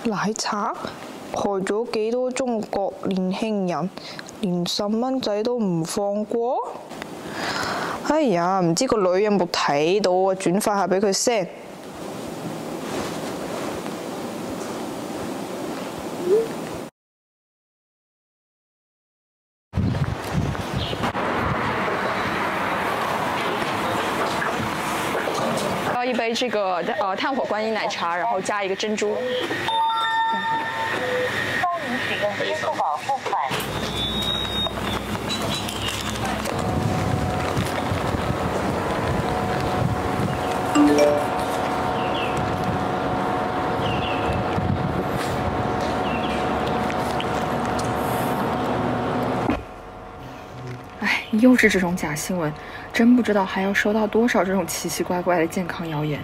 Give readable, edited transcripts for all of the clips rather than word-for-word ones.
奶茶害咗幾多中國年輕人，連10蚊仔都唔放過。哎呀，唔知個女有冇睇到啊？轉發下俾佢先。 要一杯这个炭火观音奶茶，然后加一个珍珠。 欢迎使用支付宝付款。 哎，又是这种假新闻，真不知道还要收到多少这种奇奇怪怪的健康谣言。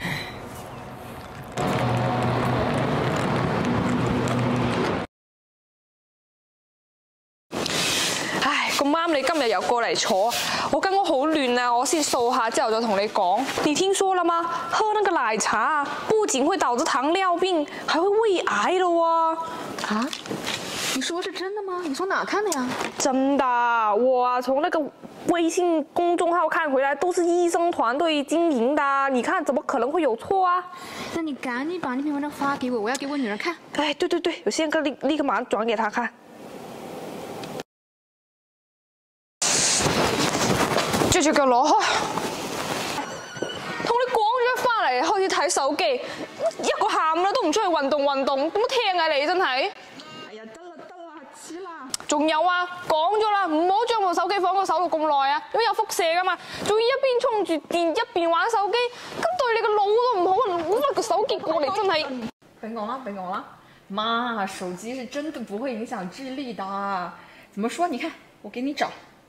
唉，咁啱你今日又過嚟坐，我間屋好亂啊，我先掃下之後再同你講。你聽說了嗎？喝那個奶茶啊，不僅會導致糖尿病，還會胃癌的喎。 啊？你說是真的嗎？你從哪看的呀？ 真的，我啊從那個微信公眾號看回來，都是醫生團隊經營的，你看怎麼可能會有錯啊？ 那你趕緊把那篇文章發給我，我要給我女兒看。 哎，對，我現在立刻馬上轉給她看。將隻腳攞開，同你講咗翻嚟開始睇手機，一個下午啦都唔出去運動，點樣聽啊你真係？ 哎呀，得啦，黐啦！ 仲有啊，講咗啦，唔好將部手機放個手度咁耐啊，因為有輻射噶嘛，仲要一邊充住電一邊玩手機，咁對你個腦都唔好啊！攞埋個手機過嚟真係。 别拱了，妈，手机是真的不会影响智力的。怎么说？你看，我给你找。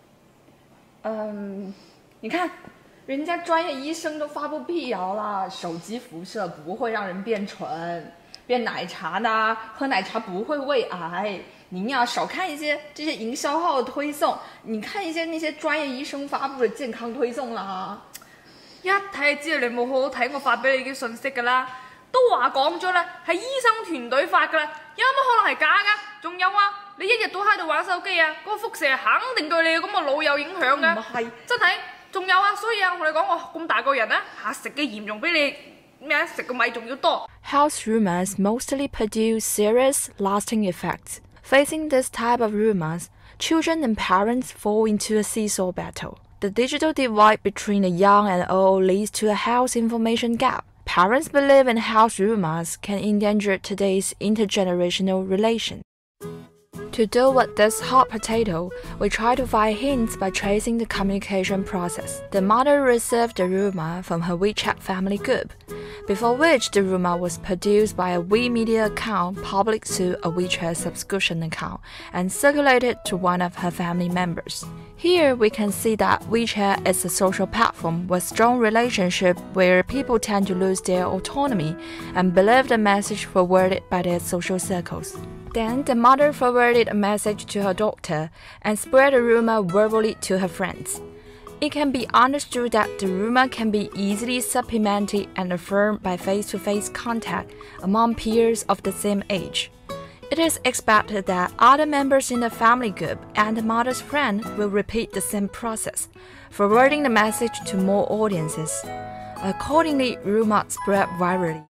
你看，人家专业医生都发布辟谣了，手机辐射不会让人变蠢，变奶茶的，喝奶茶不会胃癌。您呀，少看一些这些营销号的推送，你看一些那些专业醫生發布的健康推送啦。 一睇就知道你冇好好睇我發俾你嘅信息㗎啦，都話講咗啦，係醫生團隊發㗎啦，有乜可能係假㗎？仲有啊，你一日都喺度玩手機啊，嗰個輻射肯定對你咁嘅腦有影響㗎。唔係，真係。仲有啊，所以啊，我同你講，我咁大個人啊，食嘅鹽仲比你咩食嘅米仲要多。 House rumors mostly produce serious, lasting effects. Facing this type of rumors, children and parents fall into a seesaw battle. The digital divide between the young and old leads to a health information gap. Parents believe in house rumors can endanger today's intergenerational relation. To deal with this hot potato, we try to find hints by tracing the communication process. The mother received the rumor from her WeChat family group, before which the rumor was produced by a WeMedia account public to a WeChat subscription account and circulated to one of her family members. Here we can see that WeChat is a social platform with strong relationship where people tend to lose their autonomy and believe the message forwarded by their social circles. Then the mother forwarded a message to her daughter and spread the rumor verbally to her friends. It can be understood that the rumor can be easily supplemented and affirmed by face-to-face contact among peers of the same age. It is expected that other members in the family group and the mother's friend will repeat the same process, forwarding the message to more audiences. Accordingly, rumors spread virally.